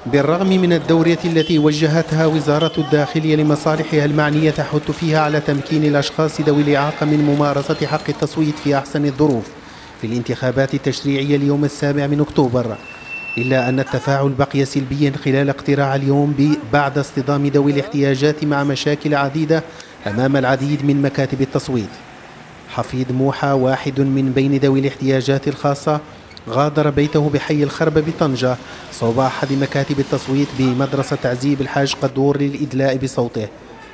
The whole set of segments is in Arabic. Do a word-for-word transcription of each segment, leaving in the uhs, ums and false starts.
بالرغم من الدورية التي وجهتها وزارة الداخلية لمصالحها المعنية تحث فيها على تمكين الأشخاص ذوي الإعاقة من ممارسة حق التصويت في أحسن الظروف في الانتخابات التشريعية اليوم السابع من أكتوبر، إلا أن التفاعل بقي سلبيا خلال اقتراع اليوم بعد اصطدام ذوي الاحتياجات مع مشاكل عديدة أمام العديد من مكاتب التصويت. حفيظ موحى، واحد من بين ذوي الاحتياجات الخاصة، غادر بيته بحي الخربة بطنجة صوب أحد مكاتب التصويت بمدرسة تعزيب الحاج قدور للإدلاء بصوته.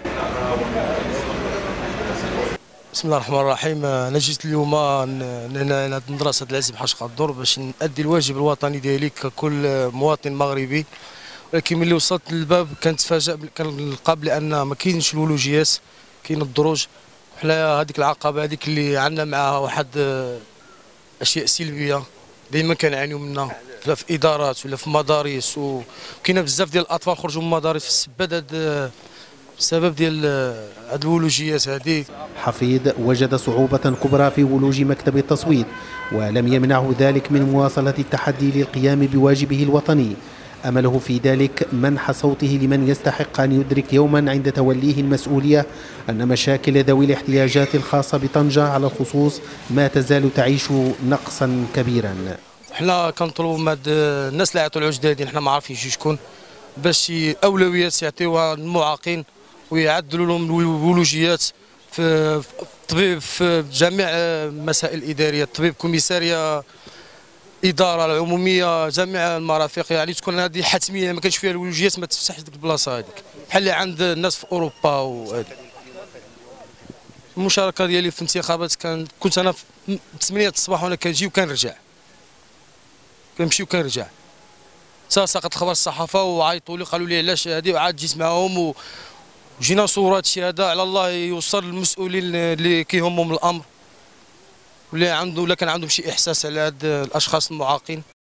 بسم الله الرحمن الرحيم. انا جيت اليوم هنا مدرسة العزيب الحاج قدور باش نأدي الواجب الوطني ديالي ككل مواطن مغربي، ولكن ملي وصلت للباب كنتفاجأ كنلقى بأن ما كاينش الولوجيات، كاين الدروج. حنا هذيك العقبة هذيك اللي عندنا معها واحد اشياء سلبيه دائما كنعانيو منها، لا في ادارات ولا في مدارس، وكاينه بزاف ديال الاطفال خرجوا من المدارس في السبب هذا السبب ديال هاد الولوجيات هذه. حفيظ وجد صعوبة كبرى في ولوج مكتب التصويت، ولم يمنعه ذلك من مواصلة التحدي للقيام بواجبه الوطني. أمله في ذلك منح صوته لمن يستحق أن يدرك يوما عند توليه المسؤولية أن مشاكل ذوي الاحتياجات الخاصة بطنجة على الخصوص ما تزال تعيش نقصا كبيرا. حنا كنطلبوا من الناس اللي يعطوا العجدادين، حنا ما عارفين شكون، باش اولويات يعطيوها للمعاقين ويعدلوا لهم الولوجيات في الطبيب في جميع المسائل الاداريه، الطبيب كوميساريه الاداره العموميه جميع المرافق، يعني تكون هذه حتميه. ما كانش فيها الولوجيات ما تفتحش ديك البلاصه هذيك بحال اللي عند الناس في اوروبا. وهذه المشاركه ديالي في الانتخابات كان كنت انا في ثمانية الصباح وانا كنجي وكنرجع، كنمشي وكنرجع. ساقط الخبر الصحافه وعيطوا لي قالوا لي علاش هذه، وعاد جيت معاهم وجينا نصوروا هذا الشيء هذا على الله يوصل للمسؤولين اللي كيهمهم الامر، واللي عنده ولا كان عندهم شي احساس على هاد الاشخاص المعاقين.